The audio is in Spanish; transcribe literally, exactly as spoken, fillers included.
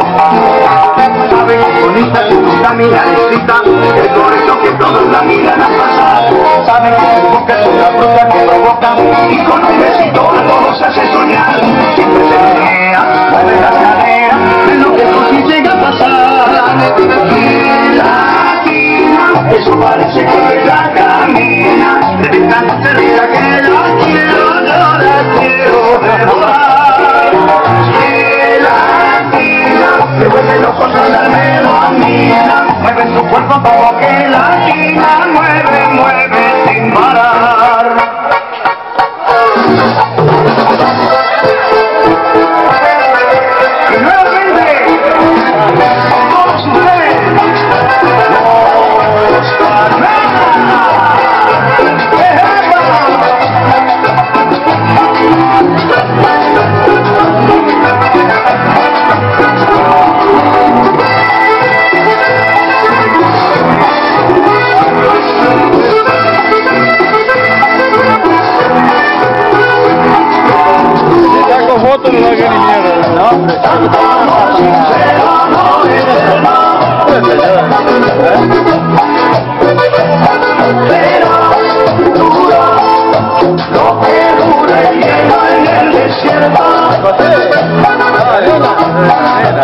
Sabe que bonita es tu miradita, es por eso que todos la miran a pasar. Sabe que su boca es una fruta que provoca y con un besito a todos hace soñar. Siempre se menea, mueve las caderas, es lo que consigue a pasar. Y latina, eso parece que ella camina, de tan cerca que la quiero, yo la quiero devorar. Y latina, me vuelve loco sonarme domina, mueve su cuerpo como que latina, mueve, mueve sin parar. Y nuevamente, con todos ustedes, los Carmena. Foto no va a ni mierda, no, hombre. Pero duro, lo que dura el hielo en el desierto.